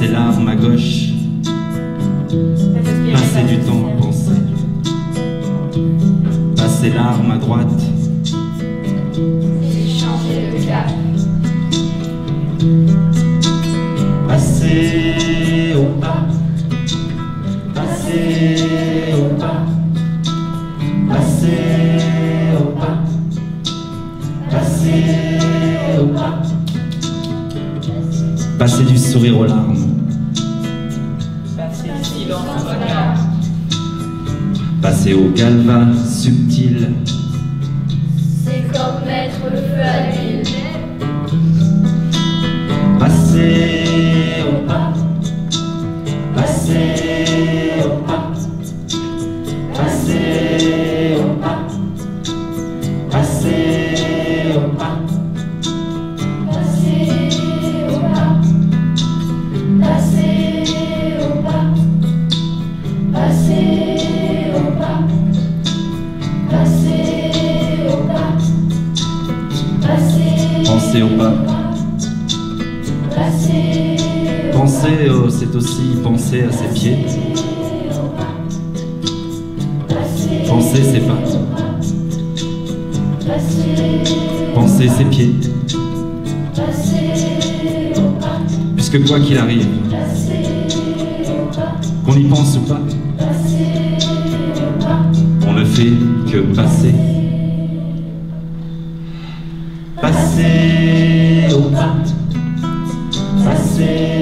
passer l'arme à gauche, passer du temps à penser, passer l'arme à droite, et changer de cap. passer au pas, passer au pas, passer au pas, passer au pas, passer du sourire aux larmes, Passer du silence au regard. passer au calva subtil, C'est comme mettre le feu à l'huile. passer au pas, passer au pas, passer au pas, passer au pas, Passer au pas. Passer au pas. Passer au pas. Passer au pas. Passer penser au pas. Passer Penser, c'est aussi penser à ses pieds, penser ses pas, penser ses pieds, puisque quoi qu'il arrive, qu'on y pense ou pas, on ne fait que passer. Passer au pas, passer